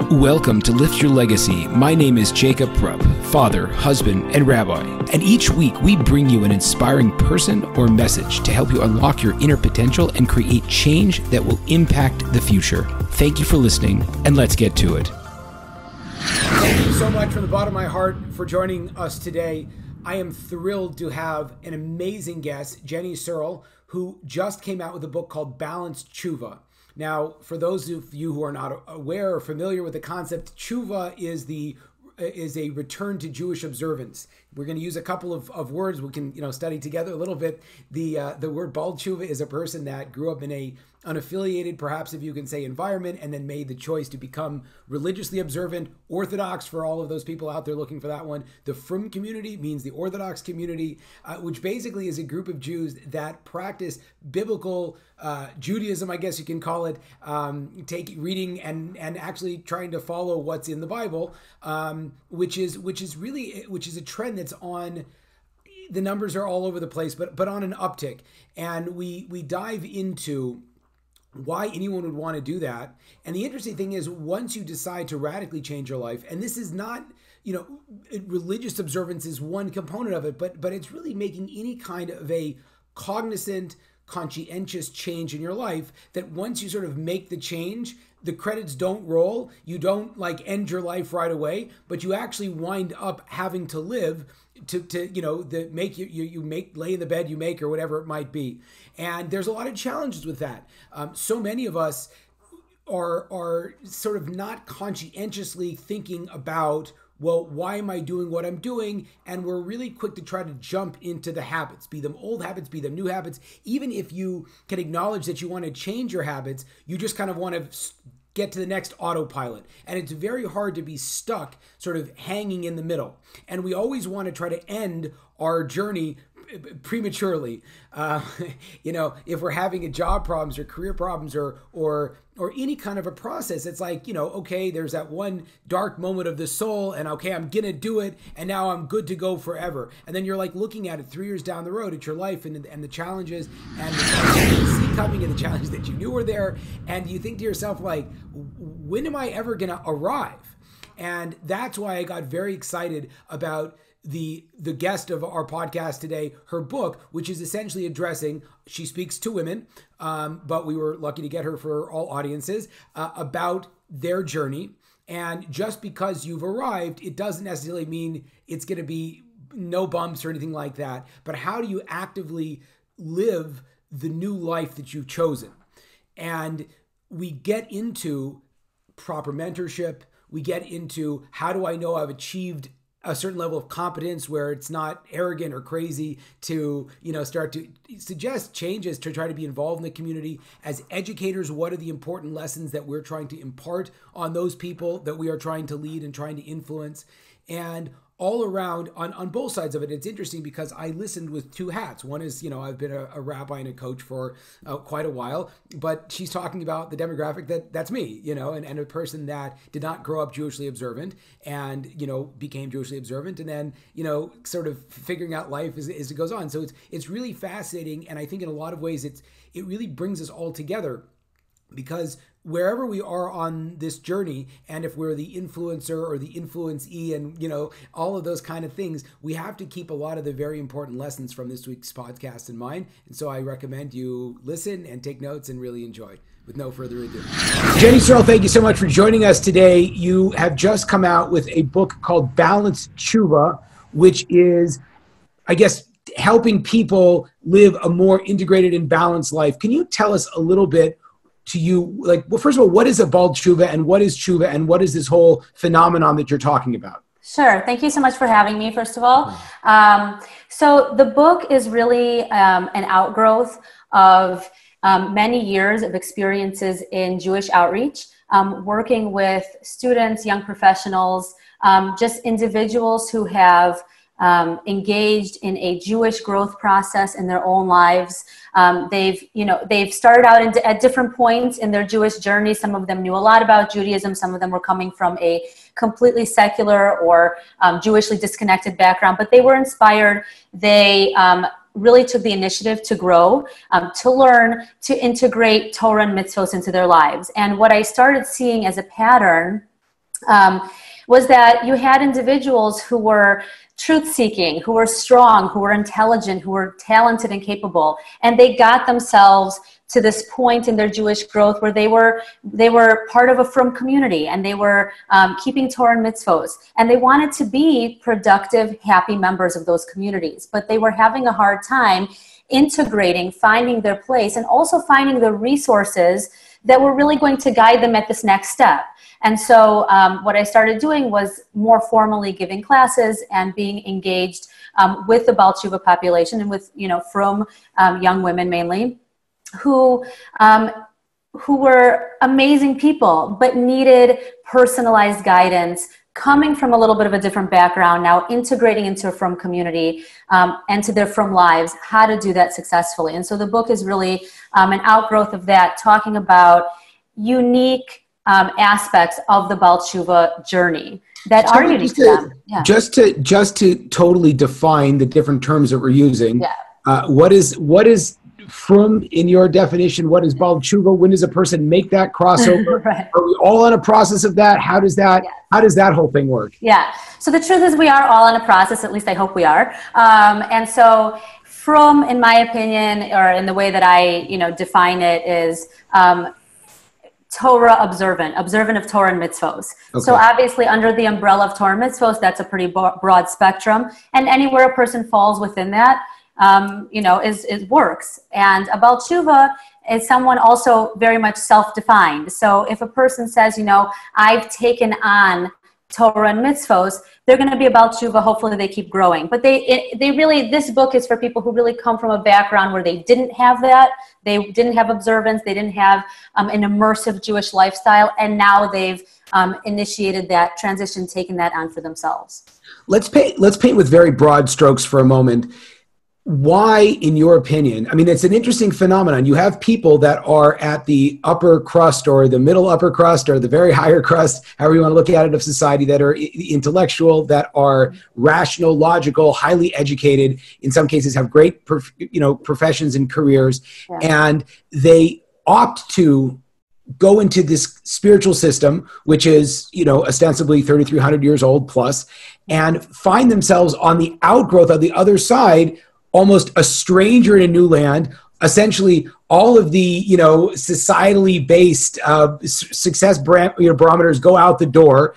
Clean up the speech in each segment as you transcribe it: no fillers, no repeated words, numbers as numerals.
Welcome to Lift Your Legacy. My name is Jacob Rupp, father, husband, and rabbi. And each week we bring you an inspiring person or message to help you unlock your inner potential and create change that will impact the future. Thank you for listening, and let's get to it. Thank you so much from the bottom of my heart for joining us today. I am thrilled to have an amazing guest, Jenny Serle, who just came out with a book called Balanced Teshuva. Now, for those of you who are not aware or familiar with the concept, Teshuva is a return to Jewish observance. We're going to use a couple of words we can study together a little bit. The word Baal Teshuva is a person that grew up in a unaffiliated, perhaps if you can say, environment, and then made the choice to become religiously observant, Orthodox for all of those people out there looking for that one. The frum community means the Orthodox community, which basically is a group of Jews that practice biblical Judaism, I guess you can call it, reading and actually trying to follow what's in the Bible, which is a trend that's on. The numbers are all over the place, but on an uptick, and we dive into why anyone would want to do that. And the interesting thing is, once you decide to radically change your life, and this is not, religious observance is one component of it, but it's really making any kind of a cognizant, conscientious change in your life, that once you sort of make the change, the credits don't roll. You don't end your life right away, but you actually wind up having to live to lay in the bed you make, or whatever it might be. And there's a lot of challenges with that. So many of us are sort of not conscientiously thinking about, well, why am I doing what I'm doing? And we're really quick to try to jump into the habits, be them old habits, be them new habits. Even if you can acknowledge that you want to change your habits, you just kind of want to get to the next autopilot. And it's very hard to be stuck sort of hanging in the middle. And we always want to try to end our journey prematurely. If we're having a job problems or career problems or any kind of a process, it's like, okay, there's that one dark moment of the soul, and okay, I'm gonna do it, and now I'm good to go forever. And then you're looking at it 3 years down the road at your life and the challenges and the challenges you see coming and the challenges that you knew were there, and you think to yourself, when am I ever gonna arrive? And that's why I got very excited about the guest of our podcast today, her book, which is essentially addressing, she speaks to women, but we were lucky to get her for all audiences, about their journey. And just because you've arrived, it doesn't necessarily mean it's going to be no bumps or anything like that. But how do you actively live the new life that you've chosen? And we get into proper mentorship. We get into, how do I know I've achieved a certain level of competence where it's not arrogant or crazy to, start to suggest changes to try to be involved in the community. As educators, what are the important lessons that we're trying to impart on those people that we are trying to lead and trying to influence? And all around on both sides of it, it's interesting because I listened with two hats. One is, I've been a rabbi and a coach for quite a while, but she's talking about the demographic that's me, and a person that did not grow up Jewishly observant and, became Jewishly observant, and then, sort of figuring out life as it goes on. So it's really fascinating. And I think in a lot of ways, it really brings us all together, because wherever we are on this journey, and if we're the influencer or the influencee and, all of those kind of things, we have to keep a lot of the very important lessons from this week's podcast in mind. And so I recommend you listen and take notes and really enjoy. With no further ado. Jenny Serle, thank you so much for joining us today. You have just come out with a book called Balanced Teshuva, which is, I guess, helping people live a more integrated and balanced life. Can you tell us a little bit first of all, what is a Baal Teshuva, and what is Teshuva, and what is this whole phenomenon that you're talking about? Sure. Thank you so much for having me, first of all. So the book is really an outgrowth of many years of experiences in Jewish outreach, working with students, young professionals, just individuals who have engaged in a Jewish growth process in their own lives. They've started out at different points in their Jewish journey. Some of them knew a lot about Judaism. Some of them were coming from a completely secular or Jewishly disconnected background, but they were inspired. They really took the initiative to grow, to learn, to integrate Torah and mitzvos into their lives. And what I started seeing as a pattern was that you had individuals who were truth-seeking, who were strong, who were intelligent, who were talented and capable, and they got themselves to this point in their Jewish growth where they were part of a frum community, and they were keeping Torah and mitzvos, and they wanted to be productive, happy members of those communities, but they were having a hard time integrating, finding their place, and also finding the resources that were really going to guide them at this next step. And so what I started doing was more formally giving classes and being engaged with the Balanced Teshuva population and with, frum young women mainly, who were amazing people, but needed personalized guidance, coming from a little bit of a different background, now integrating into a frum community and to their frum lives, how to do that successfully. And so the book is really an outgrowth of that, talking about unique aspects of the Balanced Teshuva journey that are unique to them. Yeah. Just to totally define the different terms that we're using, what is frum in your definition? What is Balanced Teshuva? When does a person make that crossover? Right. Are we all in a process of that? How does that whole thing work? Yeah. So the truth is we are all in a process, at least I hope we are. And so frum, in my opinion, or in the way that I, define it, is Torah observant of Torah and mitzvos. Okay. So obviously under the umbrella of Torah and mitzvos, that's a pretty broad spectrum. And anywhere a person falls within that, is works. And a Balanced Teshuva is someone also very much self-defined. So if a person says, I've taken on Torah and mitzvos, they're going to be a Balanced Teshuva. Hopefully they keep growing. But they really, this book is for people who really come from a background where they didn't have that. They didn't have observance. They didn't have an immersive Jewish lifestyle. And now they've initiated that transition, taken that on for themselves. Let's paint with very broad strokes for a moment. Why, in your opinion, I mean, it's an interesting phenomenon. You have people that are at the upper crust or the middle upper crust or the very higher crust, however you want to look at it, of society, that are intellectual, that are rational, logical, highly educated, in some cases have great, professions and careers, and they opt to go into this spiritual system, which is, ostensibly 3,300 years old plus, and find themselves on the outgrowth of the other side, almost a stranger in a new land. Essentially, all of the, societally based success barometers go out the door.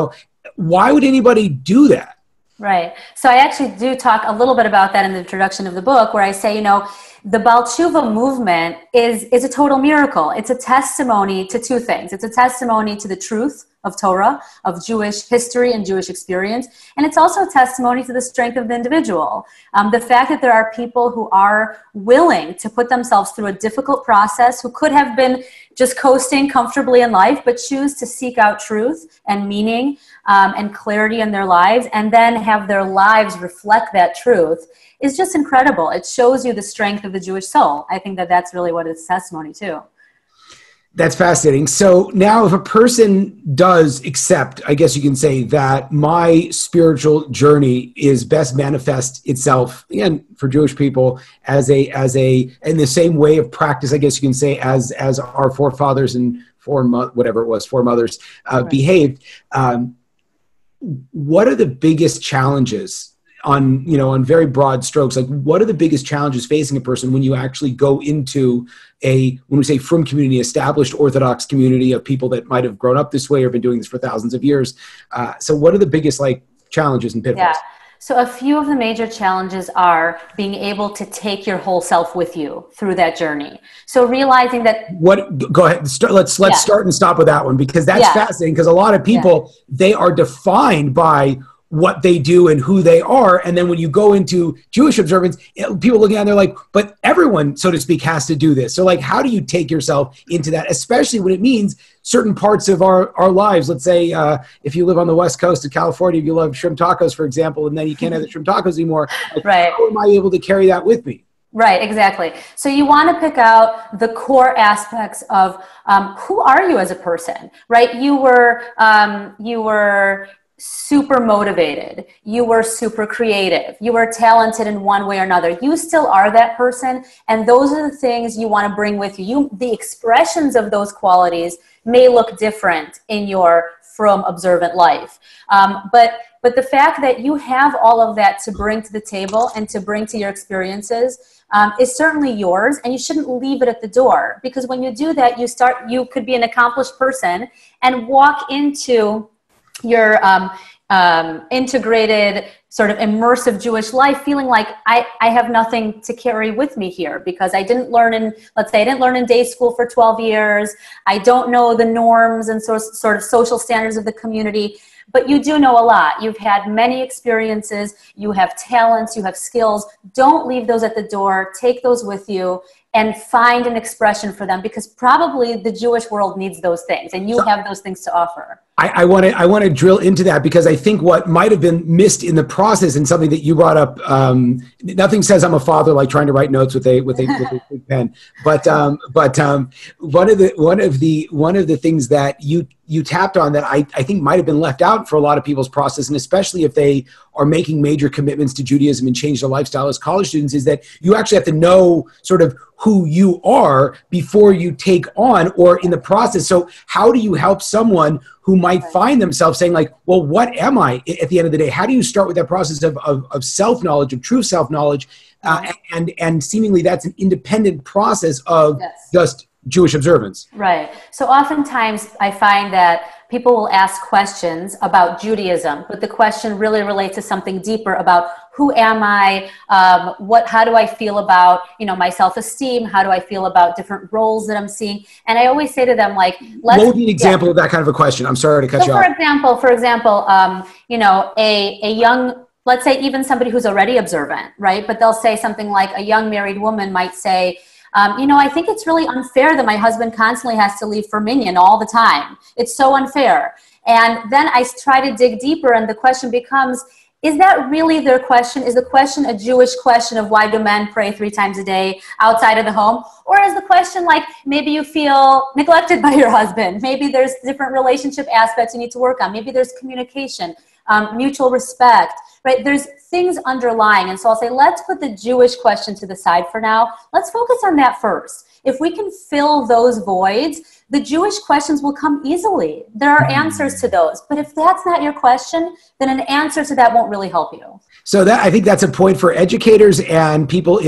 Why would anybody do that? Right. So I actually do talk a little bit about that in the introduction of the book, where I say, the Balanced Teshuva movement is a total miracle. It's a testimony to two things. It's a testimony to the truth of Torah, of Jewish history and Jewish experience. And it's also a testimony to the strength of the individual. The fact that there are people who are willing to put themselves through a difficult process, who could have been just coasting comfortably in life, but choose to seek out truth and meaning and clarity in their lives, and then have their lives reflect that truth, is just incredible. It shows you the strength of the Jewish soul. I think that that's really what it's testimony to. That's fascinating. So now if a person does accept, I guess you can say, that my spiritual journey is best manifest itself, again, for Jewish people as in the same way of practice, I guess you can say, as our forefathers and foremothers behaved. What are the biggest challenges on very broad strokes? Like, what are the biggest challenges facing a person when you actually go into when we say frum community, established Orthodox community of people that might have grown up this way or been doing this for thousands of years? So what are the biggest challenges and pitfalls? Yeah. So a few of the major challenges are being able to take your whole self with you through that journey. So realizing that... Go ahead. Let's start and stop with that one, because that's fascinating, because a lot of people, they are defined by what they do and who they are. And then when you go into Jewish observance, people looking at it, they're like, but everyone, so to speak, has to do this. So how do you take yourself into that, especially when it means certain parts of our lives? Let's say if you live on the West Coast of California, if you love shrimp tacos, for example, and then you can't have the shrimp tacos anymore, right. How am I able to carry that with me? Right, exactly. So you want to pick out the core aspects of who are you as a person, right? You were super motivated. You were super creative. You were talented in one way or another. You still are that person. And those are the things you want to bring with you. The expressions of those qualities may look different in your frum observant life. But the fact that you have all of that to bring to the table and to bring to your experiences is certainly yours, and you shouldn't leave it at the door, because when you do that, you could be an accomplished person and walk into your integrated sort of immersive Jewish life feeling like I have nothing to carry with me here, because I didn't learn in day school for 12 years. I don't know the norms and sort of social standards of the community. But you do know a lot. You've had many experiences. You have talents. You have skills. Don't leave those at the door. Take those with you and find an expression for them, because probably the Jewish world needs those things, and you have those things to offer. I want to drill into that, because I think what might have been missed in the process, and something that you brought up, nothing says I'm a father like trying to write notes with a big pen. But one of the things that you tapped on that I think might have been left out for a lot of people's process, and especially if they are making major commitments to Judaism and change their lifestyle as college students, is that you actually have to know sort of who you are before you take on, or in the process. So how do you help someone who might find themselves saying like, well, what am I at the end of the day? How do you start with that process of self-knowledge, of true self-knowledge? And seemingly that's an independent process of just Jewish observance. Right. So oftentimes I find that people will ask questions about Judaism, but the question really relates to something deeper about who am I? How do I feel about, my self-esteem? How do I feel about different roles that I'm seeing? And I always say to them, like, what would be an example of that kind of a question? I'm sorry to cut you off. For example, a young, let's say even somebody who's already observant, right? But they'll say something like, a young married woman might say, I think it's really unfair that my husband constantly has to leave for minyan all the time. It's so unfair. And then I try to dig deeper, and the question becomes, is that really their question? Is the question a Jewish question of why do men pray 3 times a day outside of the home? Or is the question like, maybe you feel neglected by your husband? Maybe there's different relationship aspects you need to work on. Maybe there's communication, mutual respect, right? There's things underlying. And so I'll say, let's put the Jewish question to the side for now. Let's focus on that first. If we can fill those voids, the Jewish questions will come easily. There are answers to those. But if that's not your question, then an answer to that won't really help you. So that, I think that's a point for educators and people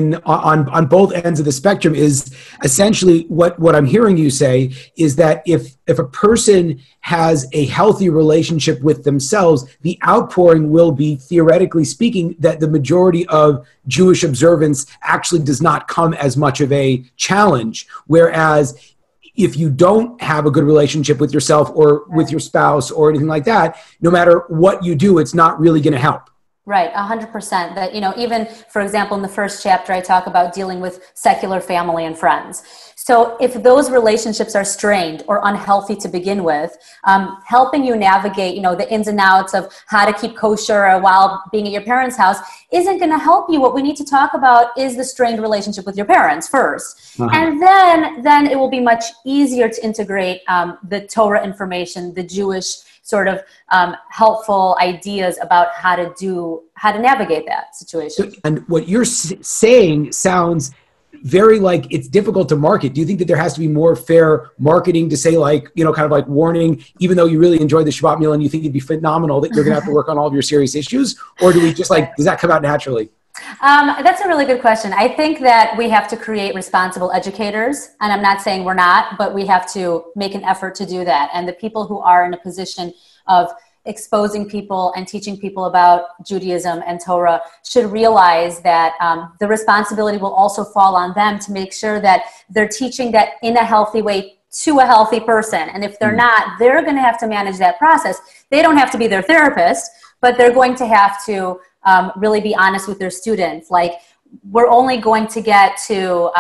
on both ends of the spectrum, is essentially what I'm hearing you say is that if a person has a healthy relationship with themselves, the outpouring will be, theoretically speaking, that the majority of Jewish observance actually does not come as much of a challenge. Whereas if you don't have a good relationship with yourself or with your spouse or anything like that, no matter what you do, it's not really going to help. Right, 100%. That, even, for example, in the first chapter, I talk about dealing with secular family and friends. So if those relationships are strained or unhealthy to begin with, helping you navigate, the ins and outs of how to keep kosher while being at your parents' house isn't going to help you. What we need to talk about is the strained relationship with your parents first. And then it will be much easier to integrate the Torah information, the Jewish sort of helpful ideas about how to navigate that situation. And what you're saying sounds very like it's difficult to market. Do you think that there has to be more fair marketing to say, like, kind of like warning, even though you really enjoy the Shabbat meal and you think it'd be phenomenal, that you're going to have to work on all of your serious issues? Or do we just does that come out naturally? That's a really good question. I think that we have to create responsible educators, and I'm not saying we're not, but we have to make an effort to do that. And the people who are in a position of exposing people and teaching people about Judaism and Torah should realize that the responsibility will also fall on them to make sure that they're teaching that in a healthy way to a healthy person. And if they're not, they're going to have to manage that process. They don't have to be their therapist, but they're going to have to really be honest with their students. Like, we're only going to get to,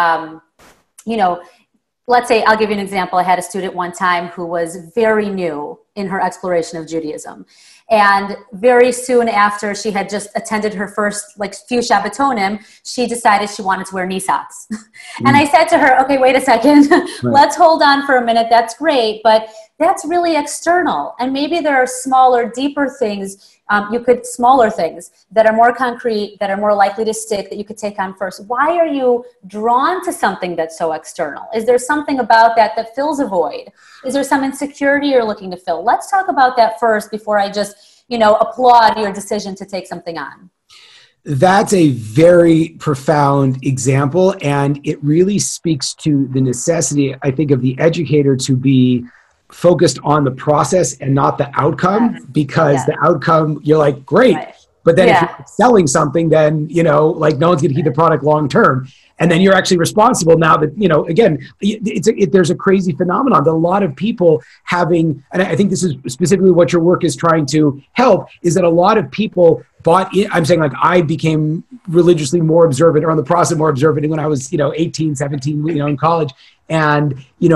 let's say, I'll give you an example. I had a student one time who was very new in her exploration of Judaism. And very soon after she had just attended her first few Shabbatonim, she decided she wanted to wear knee socks. And I said to her, okay, wait a second, let's hold on for a minute. That's great, but that's really external. And maybe there are smaller, deeper things, smaller things that are more concrete, that are more likely to stick, that you could take on first. Why are you drawn to something that's so external? Is there something about that fills a void? Is there some insecurity you're looking to fill? So let's talk about that first before I just, applaud your decision to take something on. That's a very profound example, and it really speaks to the necessity, I think, of the educator to be focused on the process and not the outcome, because the outcome, you're like, great. Right. But then if you're selling something, then, no one's going to keep the product long term. And then you're actually responsible now that, again, there's a crazy phenomenon that a lot of people having, and I think this is specifically what your work is trying to help, is that a lot of people bought in. I'm saying, like, I became religiously more observant, or on the process more observant, when I was, 18, 17, in college. And,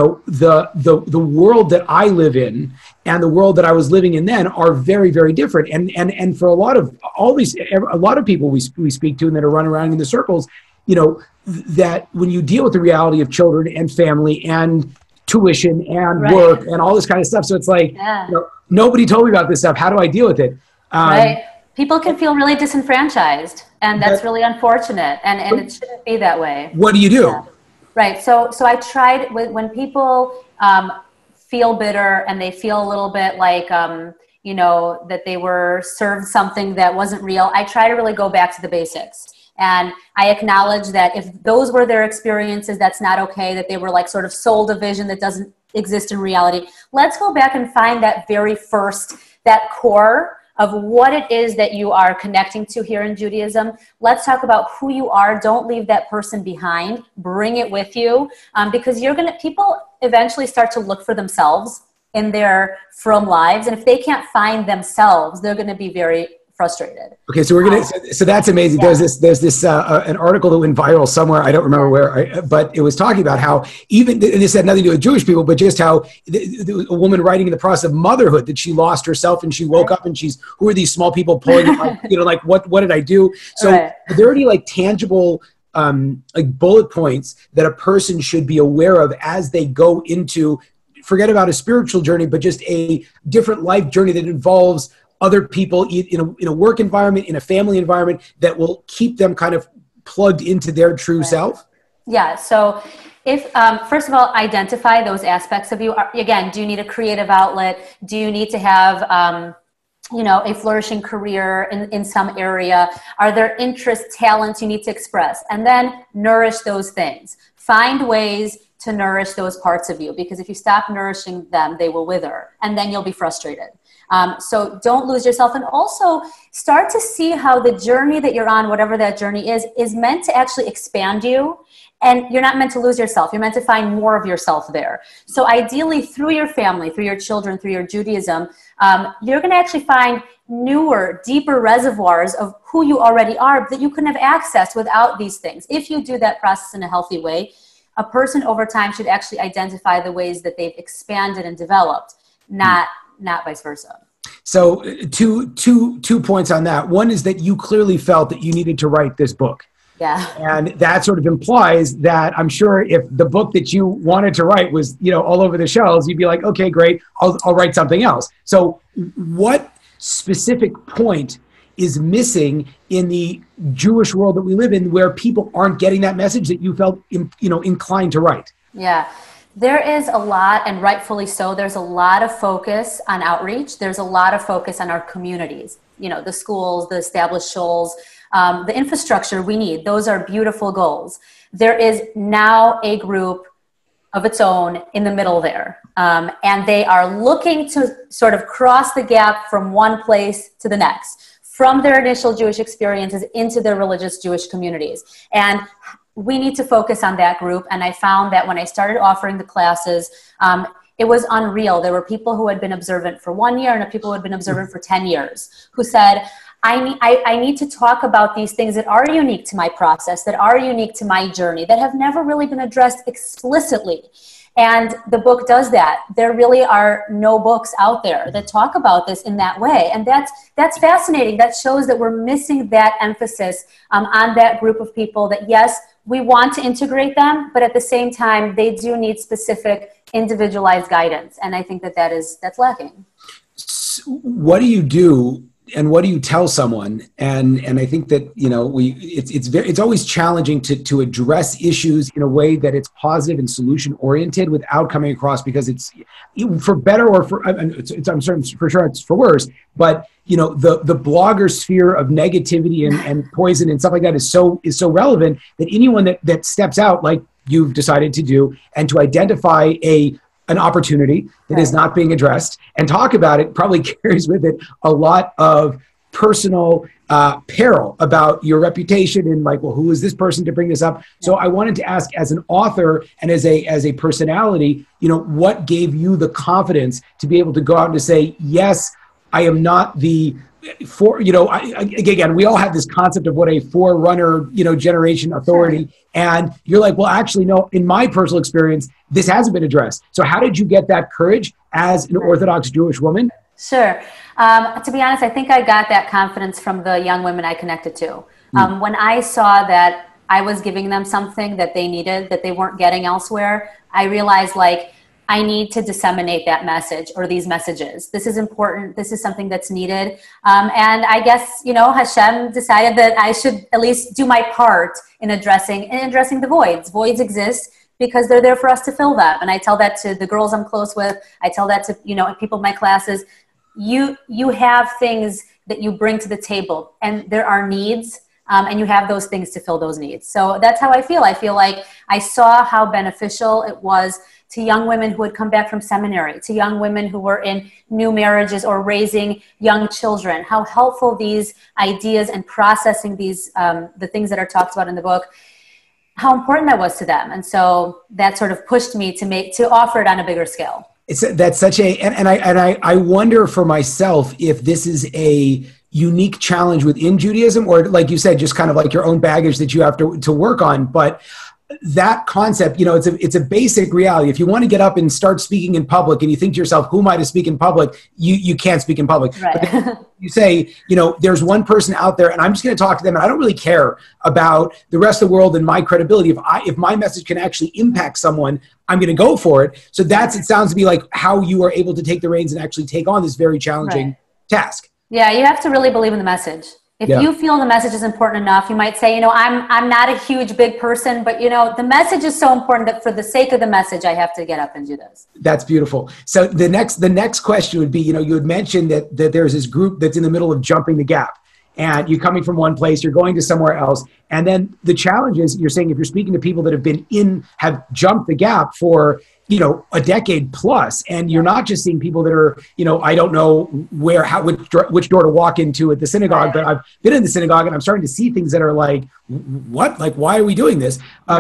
the world that I live in and the world that I was living in then are very, very different. And for a lot of people we speak to and that are running around in the circles, that when you deal with the reality of children and family and tuition and work and all this kind of stuff. So it's like, nobody told me about this stuff. How do I deal with it? Right. People can feel really disenfranchised, and that's really unfortunate. And it shouldn't be that way. What do you do? Yeah. Right. So I tried when people feel bitter and they feel a little bit like, that they were served something that wasn't real. I try to really go back to the basics. And I acknowledge that if those were their experiences, that's not okay, that they were like sort of sold a vision that doesn't exist in reality. Let's go back and find that very first, that core of what it is that you are connecting to here in Judaism. Let's talk about who you are. Don't leave that person behind. Bring it with you, because people eventually start to look for themselves in their frum lives. And if they can't find themselves, they're going to be very frustrated. Okay, so we're gonna. So that's amazing. Yeah. There's this an article that went viral somewhere. I don't remember where, but it was talking about how and this had nothing to do with Jewish people, but just how a woman writing in the process of motherhood, that she lost herself and she woke up and who are these small people pulling? Like what did I do? So are there any like tangible like bullet points that a person should be aware of as they go into, forget about a spiritual journey, but just a different life journey that involves other people in a work environment, in a family environment, that will keep them kind of plugged into their true self? Yeah. So if, first of all, identify those aspects of you. Again, do you need a creative outlet? Do you need to have, a flourishing career in some area? Are there interests, talents you need to express? And then nourish those things. Find ways to nourish those parts of you, because if you stop nourishing them, they will wither, and then you'll be frustrated. So don't lose yourself, and also start to see how the journey that you're on, whatever that journey is meant to actually expand you. And you're not meant to lose yourself. You're meant to find more of yourself there. So ideally, through your family, through your children, through your Judaism, you're going to actually find newer, deeper reservoirs of who you already are that you couldn't have accessed without these things. If you do that process in a healthy way, a person over time should actually identify the ways that they've expanded and developed, not vice versa. So two points on that. One is that you clearly felt that you needed to write this book. Yeah. And that sort of implies that, I'm sure, if the book that you wanted to write was, all over the shelves, you'd be like, okay, great, I'll write something else. So what specific point is missing in the Jewish world that we live in, where people aren't getting that message that you felt, inclined to write? Yeah. There is a lot, and rightfully so, there's a lot of focus on outreach. There's a lot of focus on our communities, the schools, the established shuls, the infrastructure we need. Those are beautiful goals. There is now a group of its own in the middle there. And they are looking to sort of cross the gap from one place to the next, from their initial Jewish experiences into their religious Jewish communities. And we need to focus on that group. And I found that when I started offering the classes, it was unreal. There were people who had been observant for 1 year and people who had been observant for 10 years who said, I need to talk about these things that are unique to my process, that are unique to my journey, that have never really been addressed explicitly. And the book does that. There really are no books out there that talk about this in that way. And that's fascinating. That shows that we're missing that emphasis on that group of people, that yes, we want to integrate them, but at the same time, they do need specific individualized guidance. And I think that's lacking. What do you do? what do you tell someone? And I think that, it's always challenging to address issues in a way that it's positive and solution oriented without coming across, because it's for better or for, I'm certain for sure it's for worse, but the blogger sphere of negativity and poison and stuff like that is so relevant that anyone that steps out like you've decided to do, and to identify an opportunity that is not being addressed and talk about it, probably carries with it a lot of personal peril about your reputation and like, well, who is this person to bring this up? So I wanted to ask, as an author and as a personality, what gave you the confidence to be able to go out and to say, yes, I am not again, we all have this concept of what a forerunner, generation authority. And you're like, well, actually, no, in my personal experience, this hasn't been addressed. So how did you get that courage as an Orthodox Jewish woman? Sure. To be honest, I think I got that confidence from the young women I connected to. When I saw that I was giving them something that they needed, that they weren't getting elsewhere, I realized I need to disseminate that message or these messages. This is important. This is something that's needed. And I guess, Hashem decided that I should at least do my part in addressing the voids. Voids exist because they're there for us to fill them. And I tell that to the girls I'm close with. I tell that to, people in my classes. You have things that you bring to the table, and there are needs, and you have those things to fill those needs. So that's how I feel. I feel like I saw how beneficial it was to young women who had come back from seminary, to young women who were in new marriages or raising young children, how helpful these ideas and processing these, the things that are talked about in the book, how important that was to them. And so that sort of pushed me to offer it on a bigger scale. That's such I wonder for myself if this is a unique challenge within Judaism, or like you said, just kind of like your own baggage that you have to work on. But that concept, it's a basic reality. If you want to get up and start speaking in public and you think to yourself, who am I to speak in public? You can't speak in public. Right. But you say, there's one person out there and I'm just going to talk to them, and I don't really care about the rest of the world and my credibility. If my message can actually impact someone, I'm going to go for it. So it sounds to be like how you are able to take the reins and actually take on this very challenging task. Yeah, you have to really believe in the message. If you feel the message is important enough, you might say, I'm not a huge, big person, but the message is so important that for the sake of the message, I have to get up and do this. That's beautiful. So the next question would be, you had mentioned that there's this group that's in the middle of jumping the gap, and you're coming from one place, you're going to somewhere else. And then the challenge is, you're saying if you're speaking to people that have jumped the gap for, a decade plus, and you're not just seeing people that are, I don't know which door to walk into at the synagogue, but I've been in the synagogue and I'm starting to see things that are like, what? Like, why are we doing this?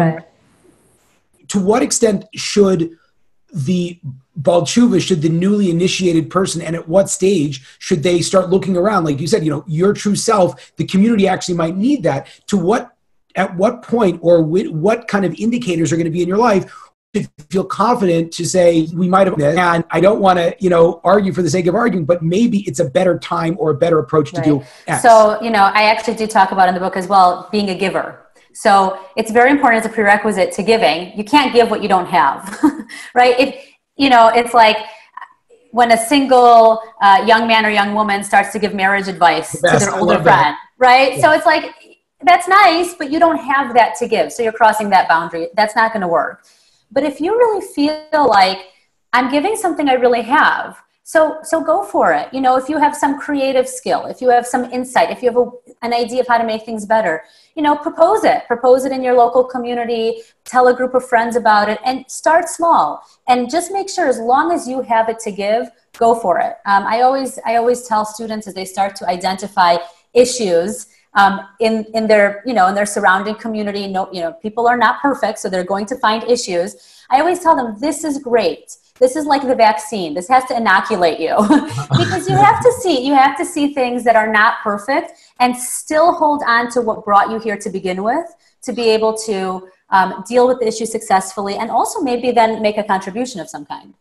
To what extent should the Bal Tshuva, should the newly initiated person, and at what stage should they start looking around? Like you said, your true self, the community actually might need that. At what point, or what kind of indicators are going to be in your life to feel confident to say, we might have, and I don't want to, argue for the sake of arguing, but maybe it's a better time or a better approach to do X. So, I actually do talk about in the book as well, being a giver. So it's very important as a prerequisite to giving. You can't give what you don't have, right? It's like when a single young man or young woman starts to give marriage advice to their older friend, right? Yeah. So it's like, that's nice, but you don't have that to give. So you're crossing that boundary. That's not going to work. But if you really feel like I'm giving something I really have, so go for it. If you have some creative skill, if you have some insight, if you have an idea of how to make things better, propose it in your local community, tell a group of friends about it, and start small. And just make sure, as long as you have it to give, go for it. I always tell students as they start to identify issues in their surrounding community. People are not perfect, so they're going to find issues. I always tell them, this is great. This is like the vaccine. This has to inoculate you because you have to see things that are not perfect and still hold on to what brought you here to begin with, to be able to deal with the issue successfully, and also maybe then make a contribution of some kind.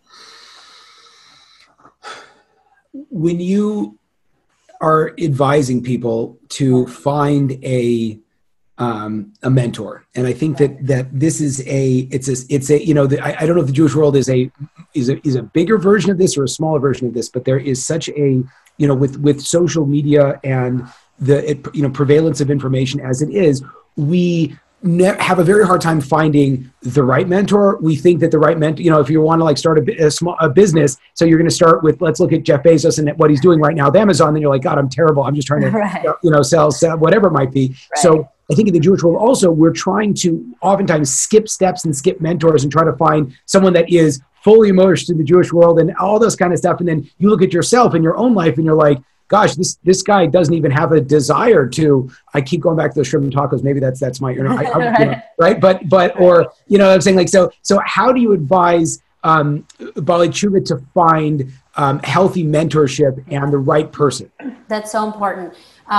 When you are advising people to find a mentor, and I think that this is I don't know if the Jewish world is a bigger version of this or a smaller version of this, but there is such a with social media and the prevalence of information as it is, we have a very hard time finding the right mentor. We think that the right mentor, if you want to like start a business, so you're going to start with, let's look at Jeff Bezos and what he's doing right now with Amazon. Then you're like, God, I'm terrible. I'm just trying to, right. sell whatever it might be. Right. So I think in the Jewish world also, we're trying to oftentimes skip steps and skip mentors and try to find someone that is fully immersed in the Jewish world and all this kind of stuff. And then you look at yourself in your own life and you're like, gosh, this guy doesn't even have a desire to. I keep going back to those shrimp and tacos. Maybe that's my, right? But or I'm saying like so. How do you advise Bali Tshuva to find healthy mentorship and the right person? That's so important.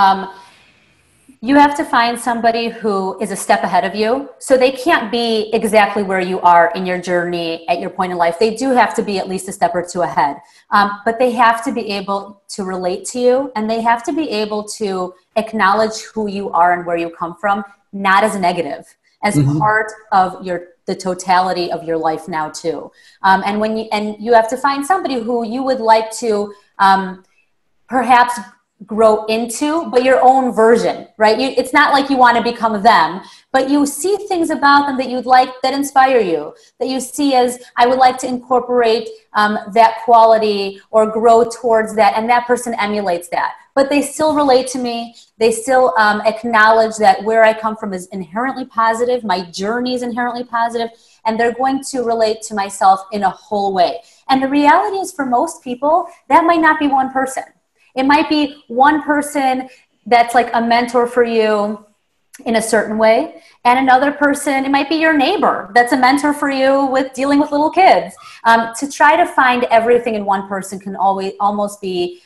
You have to find somebody who is a step ahead of you. So they can't be exactly where you are in your journey at your point in life. They do have to be at least a step or two ahead. But they have to be able to relate to you, and they have to be able to acknowledge who you are and where you come from, not as a negative, as part of the totality of your life now too. And you have to find somebody who you would like to perhaps grow into, but your own version, right? It's not like you want to become them, but you see things about them that you'd like, that inspire you, that you see as, I would like to incorporate that quality or grow towards that, and that person emulates that. But they still relate to me. They still acknowledge that where I come from is inherently positive. My journey is inherently positive, and they're going to relate to myself in a whole way. And the reality is, for most people, that might not be one person. It might be one person that's like a mentor for you in a certain way, and another person, it might be your neighbor that's a mentor for you with dealing with little kids. To try to find everything in one person can almost be,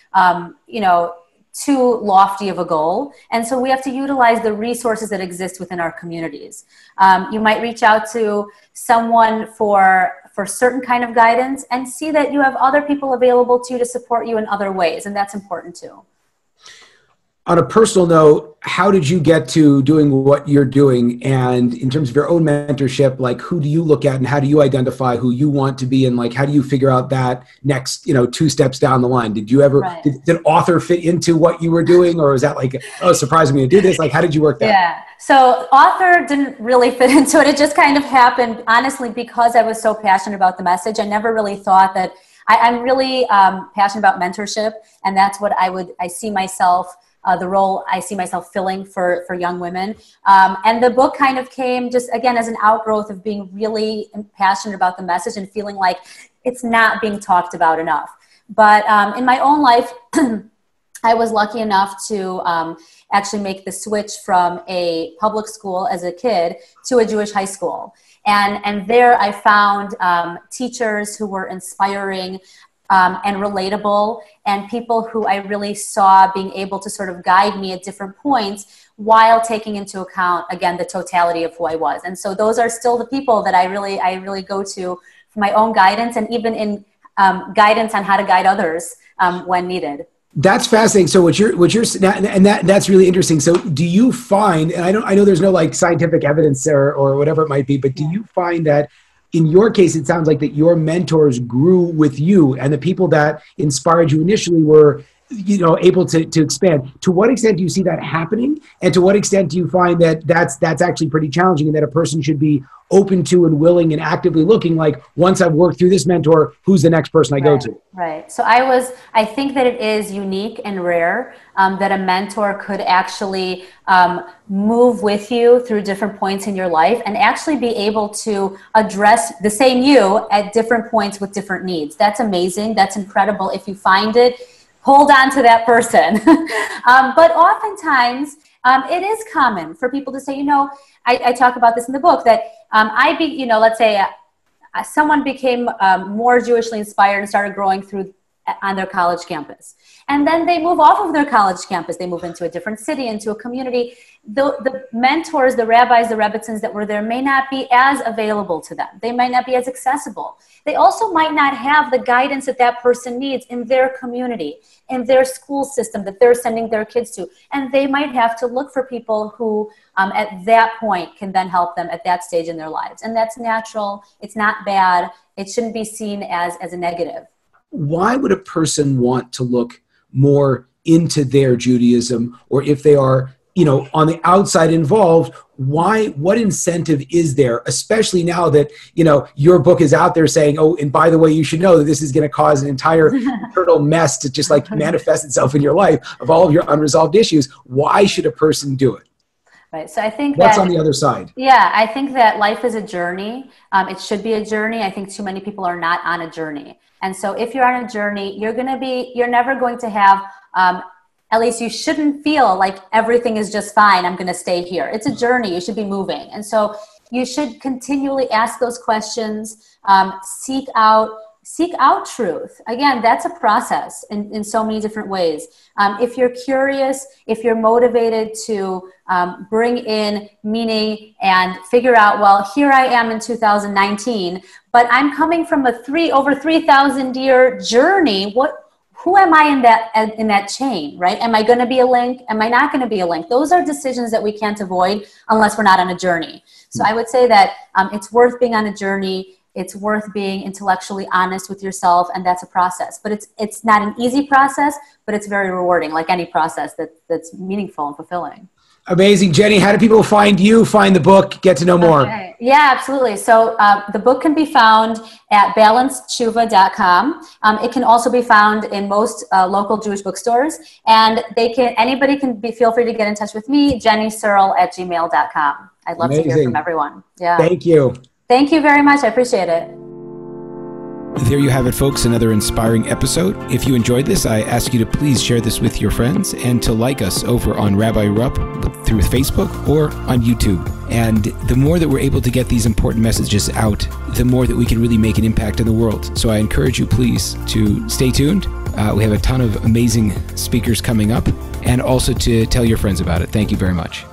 too lofty of a goal. And so we have to utilize the resources that exist within our communities. You might reach out to someone for certain kind of guidance and see that you have other people available to you to support you in other ways. And that's important too. On a personal note, how did you get to doing what you're doing? And in terms of your own mentorship, like who do you look at and how do you identify who you want to be? And like, how do you figure out that next, 2 steps down the line? Did you ever, did an author fit into what you were doing? Or was that like, oh, surprising me to do this? Like, how did you work that? Yeah. So author didn't really fit into it. It just kind of happened, honestly, because I was so passionate about the message. I never really thought that I'm really passionate about mentorship. And that's what I see myself the role I see myself filling for young women. And the book kind of came just, again, as an outgrowth of being really passionate about the message and feeling like it's not being talked about enough. But in my own life, I was lucky enough to actually make the switch from a public school as a kid to a Jewish high school. And there I found teachers who were inspiring, and relatable, and people who I really saw being able to sort of guide me at different points while taking into account, again, the totality of who I was. And so those are still the people that I really go to for my own guidance, and even in guidance on how to guide others when needed. That's fascinating. So what you're and that's really interesting. So do you find, and I know there's no like scientific evidence or whatever it might be, but do you find that in your case, it sounds like that your mentors grew with you, and the people that inspired you initially were, able to expand? To what extent do you see that happening? And to what extent do you find that that's actually pretty challenging, and that a person should be open to and willing and actively looking like, once I've worked through this mentor, who's the next person I go to? Right. So I think that it is unique and rare that a mentor could actually move with you through different points in your life and actually be able to address the same you at different points with different needs. That's amazing. That's incredible. If you find it, hold on to that person. But oftentimes, it is common for people to say, I talk about this in the book, that let's say someone became more Jewishly inspired and started growing on their college campus. And then they move off of their college campus. They move into a different city, into a community. The mentors, the rabbis, the rebbitzins that were there may not be as available to them. They might not be as accessible. They also might not have the guidance that person needs in their community, in their school system that they're sending their kids to. And they might have to look for people who at that point can then help them at that stage in their lives. And that's natural. It's not bad. It shouldn't be seen as a negative. Why would a person want to look more into their Judaism, or if they are, on the outside involved, what incentive is there, especially now that, your book is out there saying, oh, and by the way, you should know that this is going to cause an entire internal mess to just like manifest itself in your life of all of your unresolved issues. Why should a person do it? Right. So I think what's on the other side? Yeah, I think that life is a journey. It should be a journey. I think too many people are not on a journey. And so if you're on a journey, you're never going to have, at least you shouldn't feel like everything is just fine. I'm going to stay here. It's a journey. You should be moving. And so you should continually ask those questions, seek out truth. Again, that's a process in so many different ways. If you're curious, if you're motivated to bring in meaning and figure out, well, here I am in 2019, but I'm coming from over 3,000 year journey. Who am I in that chain, right? Am I going to be a link? Am I not going to be a link? Those are decisions that we can't avoid unless we're not on a journey. So I would say that it's worth being on a journey. It's worth being intellectually honest with yourself, and that's a process. But it's not an easy process, but it's very rewarding, like any process that's meaningful and fulfilling. Amazing. Jenny, how do people find you, find the book, get to know more? Okay. Yeah, absolutely. So the book can be found at balancedteshuva.com. It can also be found in most local Jewish bookstores. And anybody can feel free to get in touch with me, jennyserle@gmail.com. I'd love to hear from everyone. Yeah. Thank you. Thank you very much. I appreciate it. There you have it, folks, another inspiring episode. If you enjoyed this, I ask you to please share this with your friends and to like us over on Rabbi Rupp through Facebook or on YouTube. And the more that we're able to get these important messages out, the more that we can really make an impact in the world. So I encourage you, please, to stay tuned. We have a ton of amazing speakers coming up, and also to tell your friends about it. Thank you very much.